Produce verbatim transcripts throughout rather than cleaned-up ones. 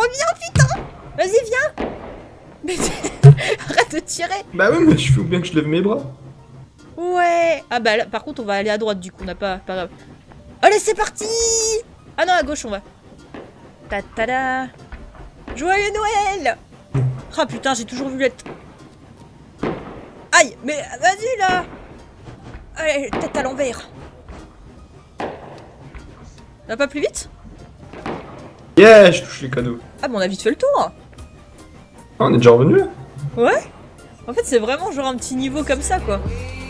Reviens, putain. Vas-y, viens. Mais arrête de tirer. Bah ouais, mais je fais bien que je lève mes bras. Ouais. Ah bah là, par contre, on va aller à droite du coup, on n'a pas... Pas grave. Allez, c'est parti. Ah non, à gauche, on va. Ta ta da. Joyeux Noël. Ah putain, j'ai toujours vu l'être. Aïe, mais vas-y là. Allez, tête à l'envers. Ça va pas plus vite? Yeah, je touche les cadeaux. Ah bon, on a vite fait le tour. Ah, on est déjà revenu là? Ouais. En fait, c'est vraiment genre un petit niveau comme ça, quoi.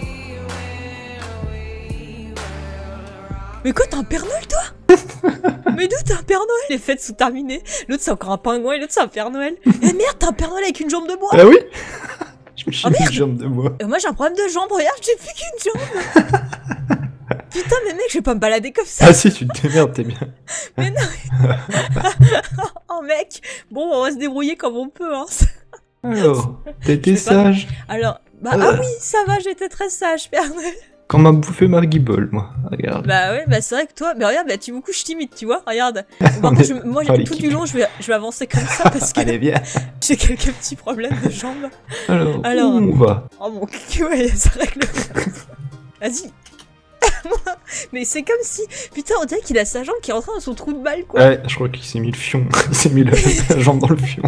Mais quoi, t'as un Père Noël, toi? Mais d'où t'as un Père Noël? Les fêtes sont terminées. L'autre, c'est encore un pingouin et l'autre, c'est un Père Noël. Eh merde, t'as un Père Noël avec une jambe de bois. Ah oui. Je me suis Oh, mis merde. une jambe de bois. Euh, moi, j'ai un problème de jambe. Regarde, j'ai plus qu'une jambe. Putain, mais mec, je vais pas me balader comme ça. Ah si, tu te démerdes, t'es bien. Mais non. Oh mec. Bon, on va se débrouiller comme on peut, hein. Alors, t'étais Je sais pas. sage. Alors, bah, Euh. ah oui, ça va, j'étais très sage, Père Noël. Quand m'a bouffé Margui Ball, moi. Regarde. Bah ouais, bah c'est vrai que toi, mais regarde, bah tu me couches timide, tu vois, regarde. On Par contre, est je- moi, pas tout l'équipe. du long, je vais, je vais avancer comme ça parce que Allez, viens. j'ai quelques petits problèmes de jambes. Alors, Alors. où on va? Oh mon cul, ouais, ça règle. Vas-y. Mais c'est comme si, putain, on dirait qu'il a sa jambe qui est rentrée dans son trou de balle, quoi. Ouais, je crois qu'il s'est mis le fion. Il s'est mis le- la jambe dans le fion.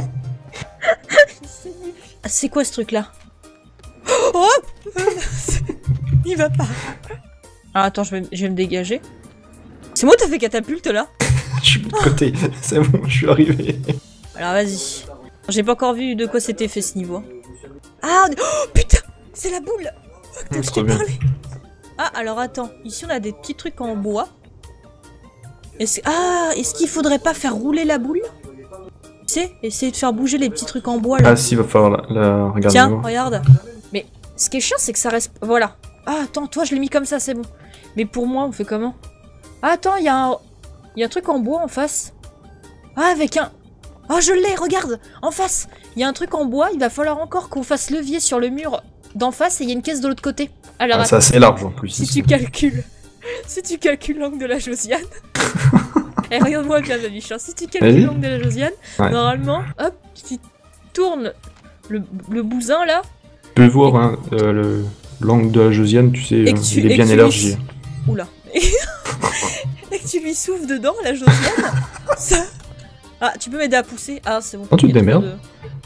Ah, c'est quoi ce truc-là? Oh. Il va pas. Ah, attends, je vais, je vais me dégager. C'est moi, t'as fait catapulte là? Je suis de côté. C'est bon, je suis arrivé. Alors vas-y. J'ai pas encore vu de quoi c'était fait ce niveau. Ah, on est- oh putain, c'est la boule. Mmh, Je trop t'ai bien. parlé. Ah, alors attends, ici on a des petits trucs en bois. Est-ce ah, est-ce qu'il faudrait pas faire rouler la boule? Tu sais, essayer de faire bouger les petits trucs en bois là. Ah si, va falloir la, la... regarder. Tiens, moi. regarde. Mais ce qui est chiant, c'est que ça reste. Voilà. Ah, attends, toi, je l'ai mis comme ça, c'est bon. Mais pour moi, on fait comment? Ah, attends, il y a un. Il y a un truc en bois en face. Ah, avec un. Ah, je l'ai, regarde. En face, il y a un truc en bois. Il va falloir encore qu'on fasse levier sur le mur d'en face et il y a une caisse de l'autre côté. Alors, Ah, c'est attends, assez large en plus. si ici. tu calcules. Si tu calcules l'angle de la Josiane. Et regarde-moi bien, ma biche. Hein. Si tu calcules Vas-y. l'angle de la Josiane, Ouais. normalement, hop, si tu tournes le, le bousin là. Tu peux voir hein, euh, le l'angle de la Josiane, tu sais, Et que euh, tu- il et est bien que tu élargi. lui- Oula. Et que tu lui souffles dedans, la Josiane. Ça... Ah, tu peux m'aider à pousser? Ah, c'est bon. Oh, tu te Il y a trop démerdes. de-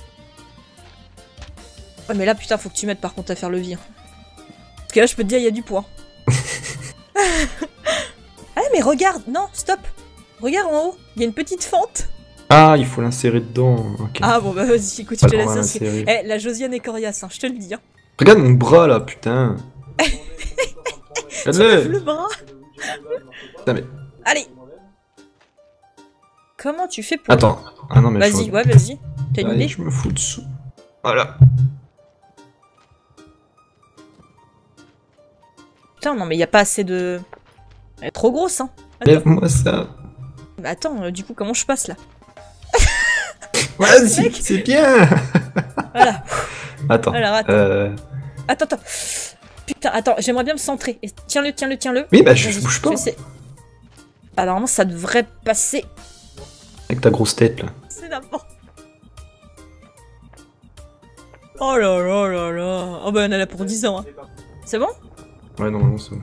Ouais, mais là, putain, faut que tu m'aides par contre à faire le levier. Parce que là, je peux te dire, il y a du poids. Ah, mais regarde! Non, stop! Regarde en haut, il y a une petite fente. Ah, il faut l'insérer dedans. Ok. Ah, bon, bah vas-y, écoute, je Pas te le droit laisse d'insérer. inscrire. Eh, la Josiane est coriace, hein, je te le dis. Hein. Regarde mon bras là, putain. Tu lèves Regarde-le. le bras. Putain, mais... Allez! Comment tu fais pour. Attends. Ah non, mais Vas-y, je... ouais, vas-y. T'as une Allez, idée? je me fous dessous. Voilà. Putain, non, mais il y a pas assez de. Elle est trop grosse, hein. Lève-moi ça. Bah attends, euh, du coup, comment je passe là? Vas-y, Mec. c'est bien. Voilà. Attends. Alors, attends. Euh... Attends, attends. Putain, attends, j'aimerais bien me centrer. Et tiens-le, tiens-le, tiens-le. Oui, bah je Vas-y, bouge pas. je sais. Ah, normalement, ça devrait passer. Avec ta grosse tête là. C'est n'importe. Oh là là là là. Oh bah, on est là pour dix ans, hein. C'est bon? Ouais, normalement c'est bon.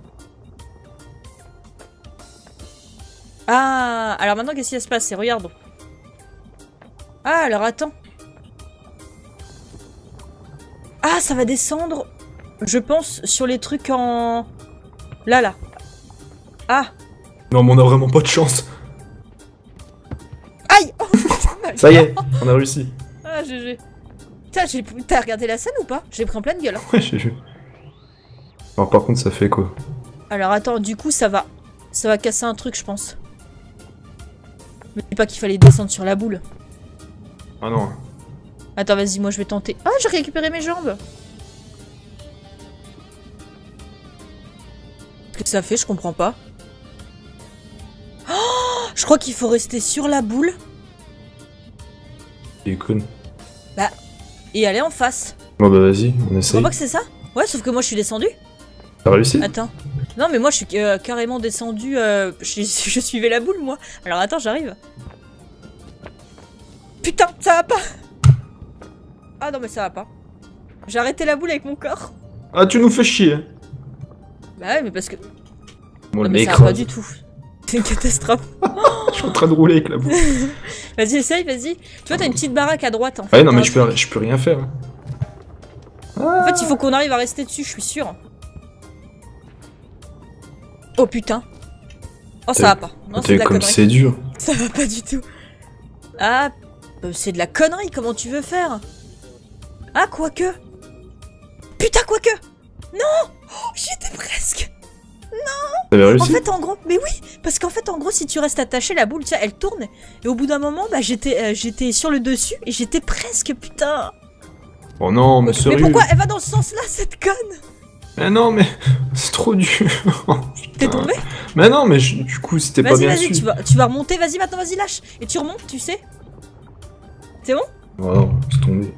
Ah, alors maintenant, qu'est-ce qui va se passer? Regarde. Ah, alors attends. Ah, ça va descendre, je pense, sur les trucs en... Là, là. Ah. Non, mais on a vraiment pas de chance. Aïe. Oh, putain, Ça y est, on a réussi. Ah, G G. Putain, j'ai- t'as regardé la scène ou pas? Je l'ai pris en pleine gueule. Hein. Ouais, j'ai vu. Alors par contre, ça fait quoi? Alors attends, du coup, ça va... Ça va casser un truc, je pense. Mais dis pas qu'il fallait descendre sur la boule. Ah non. Attends, vas-y, moi je vais tenter. Ah, j'ai récupéré mes jambes. Qu'est-ce que ça fait? Je comprends pas. Oh, je crois qu'il faut rester sur la boule Déconne. et aller en face. Bon bah vas-y, on Tu essaye. crois pas que c'est ça? Ouais, sauf que moi je suis descendu. T'as réussi? Attends. Non, mais moi je suis euh, carrément descendu. Euh, je, je suivais la boule, moi. Alors attends, j'arrive. Putain, ça va pas. Ah non mais ça va pas. J'ai arrêté la boule avec mon corps. Ah, tu nous fais chier. Bah ouais, mais parce que... Bon, non, le mais mec ça va pas du tout. C'est une catastrophe. Je suis en train de rouler avec la boule. Vas-y, essaye, vas-y. Tu vois, t'as une petite baraque à droite en fait. Ah ouais, non, mais je peux, je peux rien faire. En fait, il faut qu'on arrive à rester dessus, je suis sûre. Oh putain. Oh, ça va pas. Non, c'est de la comme connerie. c'est dur. Ça va pas du tout. Ah, euh, c'est de la connerie, comment tu veux faire? Ah, quoique. Putain, quoique. Non. Oh, j'y étais presque. T'avais En réussi? fait, en gros, mais oui, parce qu'en fait, en gros, si tu restes attaché, la boule, tiens, elle tourne. Et au bout d'un moment, bah, j'étais euh, j'étais sur le dessus et j'étais presque, putain. Oh non, mais Mais sérieux. pourquoi elle va dans ce sens-là, cette conne? Mais non, mais c'est trop dur. T'es tombé? Mais non, mais je- du coup, c'était pas Vas-y, bien vas-y, su. tu vas, tu vas remonter, vas-y, maintenant, vas-y, lâche. Et tu remontes, tu sais. C'est bon? Oh non, c'est tombé.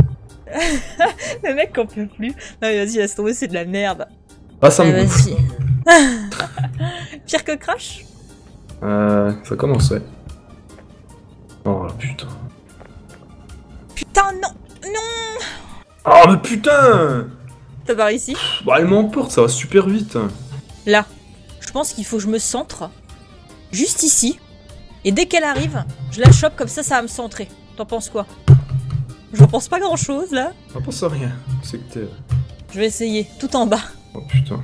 Le mec qu'on peut plus. Non, mais vas-y, laisse tomber, c'est de la merde. Ah, ça Ah, me gonfle. vas-y. Pire que Crash? Euh, ça commençait. Oh la putain. Putain, non! Non! Oh, mais putain! T'as par ici? Bah, elle m'emporte, ça va super vite. Là. Je pense qu'il faut que je me centre. Juste ici. Et dès qu'elle arrive, je la chope comme ça, ça va me centrer. T'en penses quoi? J'en pense pas grand chose là. On pense à rien. C'est que t'es. Je vais essayer, tout en bas. Oh putain.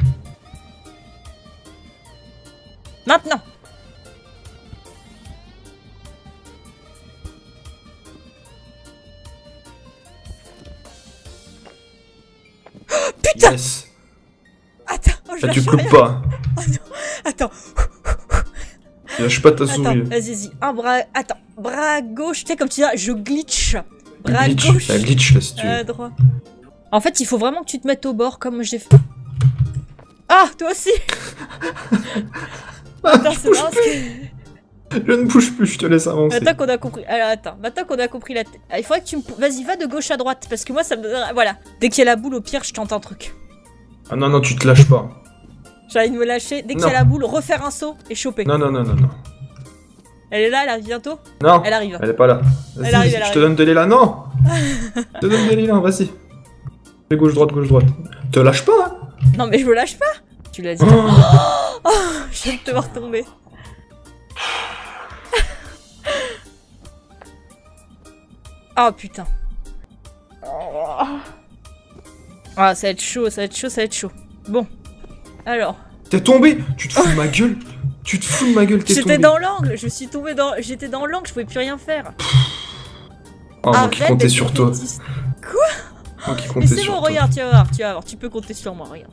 Maintenant! Oh, putain! Yes. Attends, oh, je Là, tu lâche peux rien. pas. Oh non, attends, Et lâche pas ta attends, souris. vas-y, vas-y, un bras, attends, bras gauche, tu sais comme tu dis, je glitch. Bras Glitch, gauche, la glitch là si tu veux. euh, droit. En fait, il faut vraiment que tu te mettes au bord comme j'ai fait. Ah, toi aussi. Attends, c'est marrant parce que... Je ne bouge plus, je te laisse avancer. Maintenant qu'on a compris, alors attends, maintenant qu'on a compris la tête, il faudrait que tu me... Vas-y, va de gauche à droite, parce que moi ça me... Voilà, dès qu'il y a la boule, au pire, je tente un truc. Ah non, non, tu te lâches pas. J'ai envie de me lâcher, dès qu'il y a Non. la boule, refaire un saut et choper. Non, non, non, non, non. Elle est là, elle arrive bientôt. Non, Elle arrive. elle est pas là. Vas-y, Elle arrive, je elle te arrive. donne de l'élan. Non. Je te donne de l'élan, vas-y. Fais gauche, droite, gauche, droite. Te lâche pas, hein. Non mais je me lâche pas. Tu l'as dit. Oh. Oh, je viens de te voir tomber. Oh putain. Ah, ça va être chaud, ça va être chaud, ça va être chaud. Bon. Alors. T'es tombé. Tu te fous de ma gueule. Tu te fous de ma gueule, t'es tombé. J'étais dans l'angle, je suis tombée dans... J'étais dans l'angle, je pouvais plus rien faire. Oh, moi qui Arrête comptais d'être sur toi. défaitiste. Moi qui Mais comptais c'est sur bon, toi. regarde, tu vas voir, tu vas voir, tu peux compter sur moi, regarde.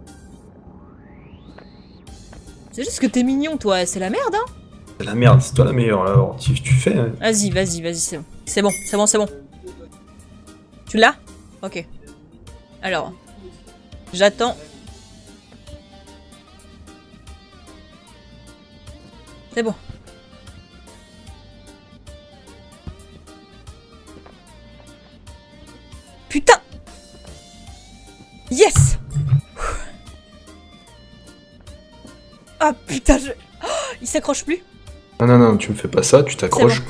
C'est juste que t'es mignon, toi, c'est la merde, hein. C'est la merde, c'est toi la meilleure, alors tu, tu fais. hein. Vas-y, vas-y, vas-y, c'est bon. C'est bon, c'est bon, c'est bon. Tu l'as? Ok. Alors. J'attends. C'est bon. Putain! Yes! Ah putain, je... Oh, il s'accroche plus? Non, non, non, tu me fais pas ça, tu t'accroches.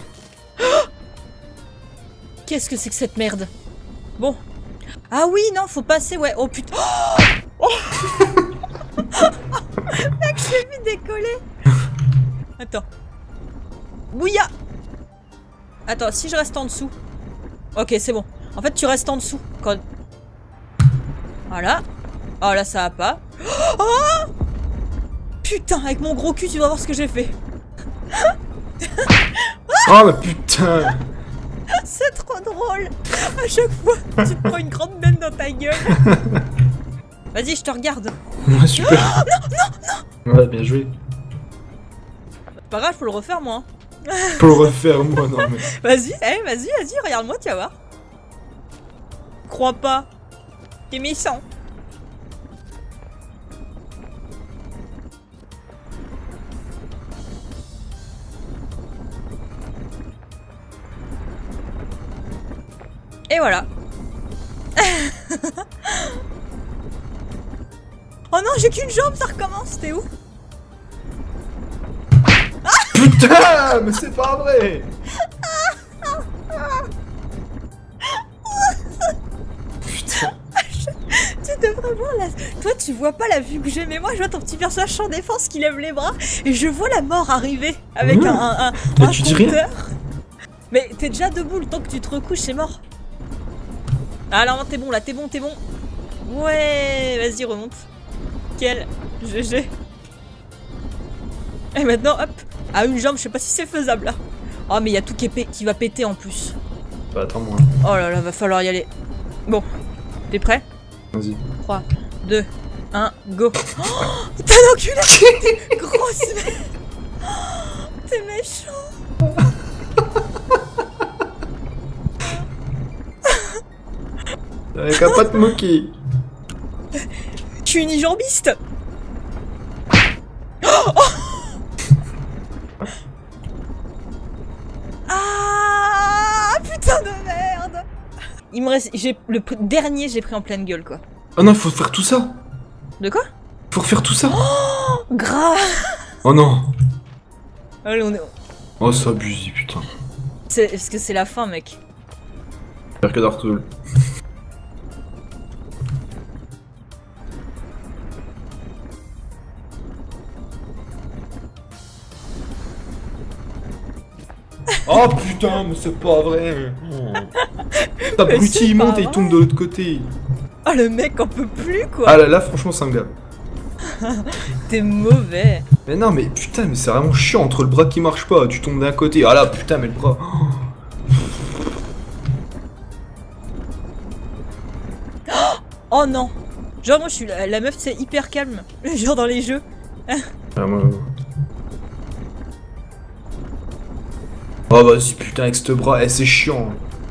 Qu'est-ce que c'est que cette merde? Bon. Ah oui, non, faut passer, ouais. Oh putain. Oh, mec, je l'ai vu décoller. Attends. Bouilla. Attends, si je reste en dessous. Ok, c'est bon. En fait, tu restes en dessous. Quand... Voilà. Oh là, ça va pas. Oh putain, avec mon gros cul, tu vas voir ce que j'ai fait. Oh, mais putain. C'est trop drôle. À chaque fois, tu te prends une grande benne dans ta gueule. Vas-y, je te regarde. Ouais, super. non, non, non. Ouais, bien joué. C'est pas grave, faut le refaire, moi. hein. Pour le refaire, moi, non, mais. Vas-y, eh, vas-y, vas-y, regarde-moi, tu vas voir. Crois pas. T'es méchant. Et voilà. Oh non, j'ai qu'une jambe, ça recommence, t'es où? Putain, mais c'est pas vrai. toi tu vois pas la vue que j'ai, mais moi je vois ton petit personnage sans défense qui lève les bras et je vois la mort arriver avec Mmh. un, un, un, Mais un tu dis rien. compteur. Mais t'es déjà debout, le temps que tu te recouches, c'est mort. Ah là, t'es bon, là, t'es bon, t'es bon. Ouais, vas-y, remonte. Quel G G. Et maintenant, hop, à une jambe, je sais pas si c'est faisable là. Oh, mais il y a tout qui, est pé qui va péter en plus. Bah attends-moi. Oh là là, va falloir y aller. Bon, t'es prêt? Vas-y. trois, deux, un, go. Oh, t'as un enculé. Grosse merde. Oh, t'es méchant. T'avais qu'à pas te moquer. Je suis une jambiste. Ah putain de merde. Il me reste, j'ai le dernier, j'ai pris en pleine gueule quoi. Oh non, faut faire tout ça. De quoi? Faut refaire tout ça. Oh, grave. Oh non. Allez, on est. Oh, ça abuse, putain. C'est parce que c'est la fin, mec. Pire que Dark Souls. Oh putain, mais c'est pas vrai. Oh. T'abruti, il monte et il tombe de l'autre côté. Oh, le mec en peut plus quoi. Ah là là, franchement, c'est un gars. T'es mauvais. Mais non, mais putain, mais c'est vraiment chiant entre le bras qui marche pas. Tu tombes d'un côté. Ah là, putain, mais le bras. Oh non. Genre moi je suis la, la meuf c'est hyper calme. Genre dans les jeux. Ah, moi... Oh vas-y, putain, avec ce bras, eh, c'est chiant.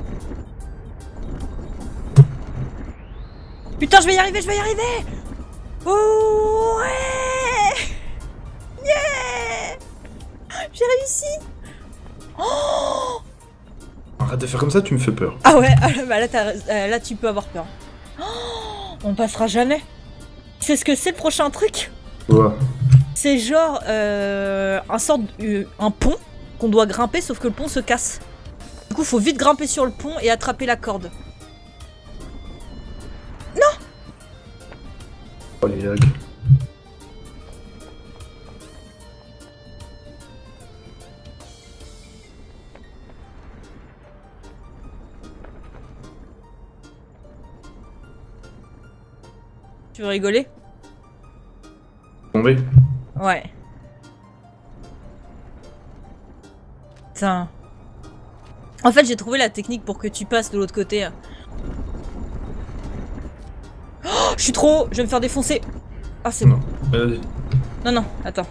Putain, je vais y arriver, je vais y arriver. Oh ouais. Yeah. J'ai réussi. Oh. Arrête de faire comme ça, tu me fais peur. Ah ouais, ah, bah là, euh, là tu peux avoir peur. Oh, on passera jamais. Tu sais ce que c'est le prochain truc? Ouais. C'est genre euh, un sort de, euh, un pont qu'on doit grimper, sauf que le pont se casse. Du coup, faut vite grimper sur le pont et attraper la corde. Non. Oh les lags. Tu veux rigoler? Tombé. Ouais. Putain. En fait, j'ai trouvé la technique pour que tu passes de l'autre côté. Oh, je suis trop haut, je vais me faire défoncer. Ah, c'est bon. Vas-y. Non, non, attends.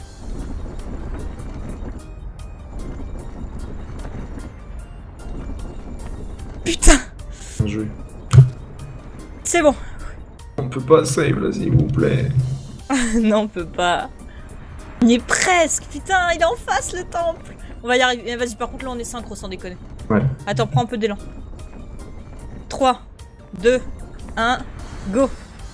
Putain. Bien joué. C'est bon. On peut pas save là, s'il vous plaît. Non, on peut pas. On y est presque. Putain, il est en face le temple. On va y arriver. Vas-y, par contre, là, on est synchro sans déconner. Ouais. Attends, prends un peu d'élan. trois, deux, un, go.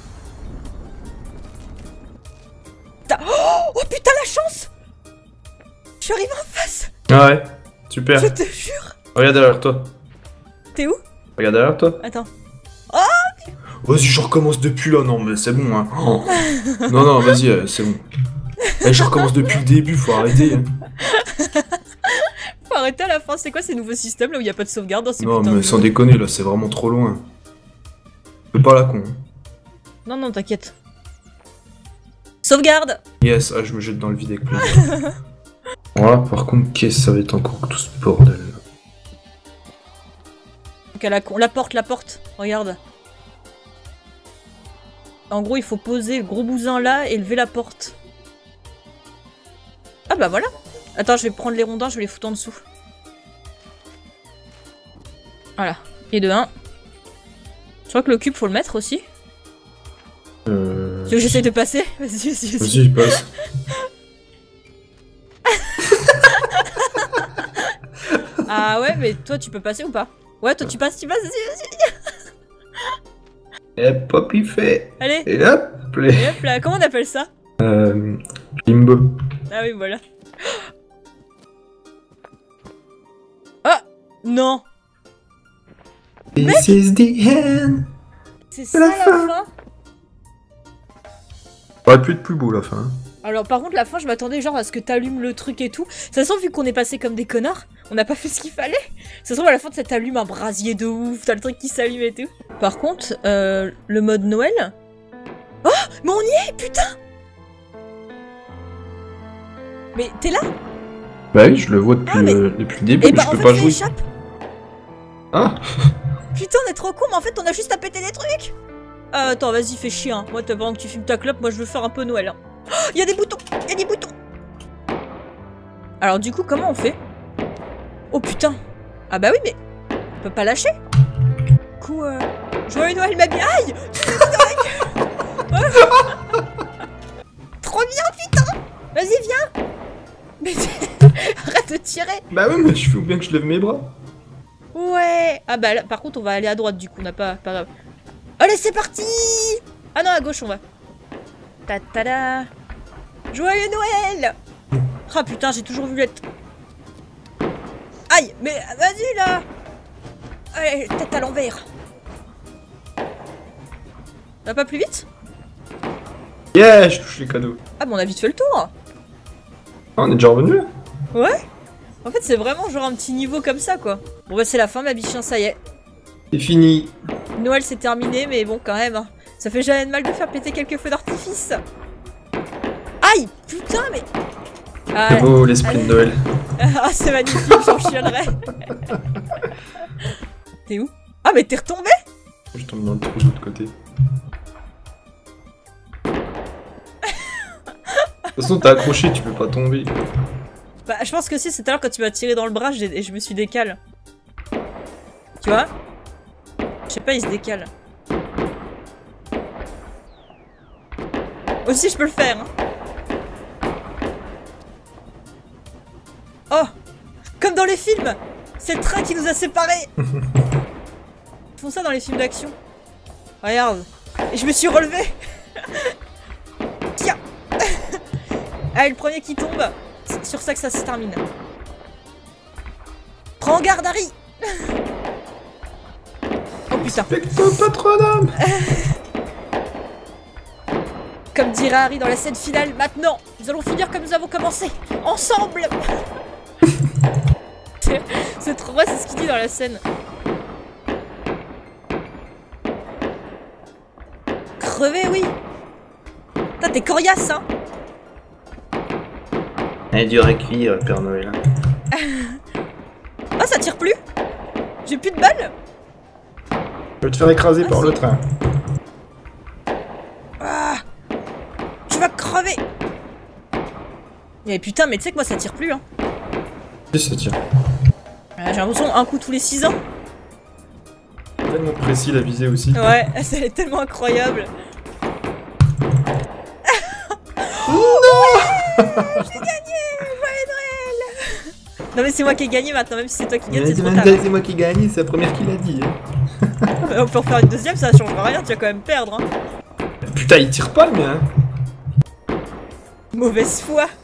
Putain. Oh, oh putain, la chance. Je suis arrivé en face. Ah ouais, super. Je te jure. Regarde derrière toi. T'es où? Regarde derrière toi. Attends. Vas-y, je recommence depuis là. Non, mais c'est bon, hein. Oh. Non, non, vas-y, euh, c'est bon. Eh, je recommence depuis le début, faut arrêter. Hein. Faut arrêter à la fin. C'est quoi ces nouveaux systèmes là où il n'y a pas de sauvegarde dans ces Non, putains mais de sans jeux? déconner, là, c'est vraiment trop loin. Fais pas la con. Non, non, t'inquiète. Sauvegarde. Yes, ah, je me jette dans le vide avec plaisir. Voilà, par contre, qu'est-ce que ça va être encore tout ce bordel là. Donc à la con. La porte, la porte. Regarde. En gros, il faut poser le gros bousin là et lever la porte. Ah bah voilà. Attends, je vais prendre les rondins, je vais les foutre en dessous. Voilà. Et de un. Je crois que le cube, faut le mettre aussi. Euh... Tu veux que j'essaye de passer? Vas-y, vas-y, vas-y. Vas-y, passe. Ah ouais, mais toi, tu peux passer ou pas? Ouais, toi, tu passes, tu passes, vas-y, vas-y. Et hop, il fait. Allez. Et hop, play. Et hop là, comment on appelle ça? Euh... Limbo. Ah oui, voilà. Ah non. This is the end. C'est ça la la fin. fin. Ça aurait pu être plus beau la fin. Hein. Alors par contre la fin je m'attendais genre à ce que t'allumes le truc et tout. Ça se trouve vu qu'on est passé comme des connards, on n'a pas fait ce qu'il fallait. Ça se trouve à la fin ça t'allume un brasier de ouf, t'as le truc qui s'allume et tout. Par contre, euh, le mode Noël... Oh mais on y est putain. Mais t'es là? Bah oui je le vois depuis, ah, mais... le, depuis le début, et mais bah, je en peux fait, pas ça jouer. échappe. Ah. Putain on est trop con mais en fait on a juste à péter des trucs. Ah, attends vas-y fais chier hein. Moi pendant que tu filmes ta clope, moi je veux faire un peu Noël. Hein. Il y a des boutons, il y a des boutons. Alors du coup comment on fait? Oh putain. Ah bah oui mais on peut pas lâcher. Du coup euh... Joyeux Noël ma bien. Aïe. Trop bien putain. Vas-y viens. Mais arrête de tirer. Bah oui mais je fais bien que je lève mes bras. Ouais. Ah bah là, par contre on va aller à droite du coup, on n'a pas... pas grave. Allez c'est parti. Ah non à gauche on va. Ta ta da. Joyeux Noël. Ah putain j'ai toujours voulu être... Aïe mais vas-y là. Allez tête à l'envers. Ça va pas plus vite? Yeah je touche les cadeaux. Ah bon on a vite fait le tour. Ah, on est déjà revenu là? Ouais. En fait c'est vraiment genre un petit niveau comme ça quoi. Bon bah c'est la fin ma bichien ça y est. C'est fini. Noël c'est terminé mais bon quand même. Hein. Ça fait jamais de mal de faire péter quelques feux d'artifice. Aïe putain mais... Ah, c'est beau l'esprit de Noël. Ah c'est magnifique, j'en chialerais. T'es où? Ah mais t'es retombé? Je tombe dans le trou de l'autre côté. De toute façon t'as accroché, tu peux pas tomber. Bah je pense que si, c'est tout à l'heure quand tu m'as tiré dans le bras et je me suis décalé. Tu vois? Je sais pas, il se décale. Aussi je peux le faire hein. Oh! Comme dans les films! C'est le train qui nous a séparés! Ils font ça dans les films d'action. Regarde! Et je me suis relevé! Tiens! Allez, le premier qui tombe, c'est sur ça que ça se termine. Prends garde, Harry! Oh putain! Specto patronum! Comme dirait Harry dans la scène finale, maintenant, nous allons finir comme nous avons commencé! Ensemble! C'est trop vrai, c'est ce qu'il dit dans la scène. Crevé, oui! Putain, t'es coriace, hein! Elle est dure à cuire, Père Noël. Ah, ça tire plus? J'ai plus de balles? Je vais te faire écraser ah, par si. le train. Ah! Tu vas crever! Mais putain, mais tu sais que moi ça tire plus, hein! Si, ça tire. J'ai l'impression un coup tous les six ans. Tellement précis la visée aussi. Ouais, c'est tellement incroyable. Non. J'ai gagné! Joyeux Noël! Non mais c'est moi qui ai gagné maintenant, même si c'est toi qui gagne, c'est trop tard. C'est moi qui gagne, c'est la première qui l'a dit. On peut en faire une deuxième, ça changera rien, tu vas quand même perdre. Hein. Putain, il tire pas le mien. Mauvaise foi.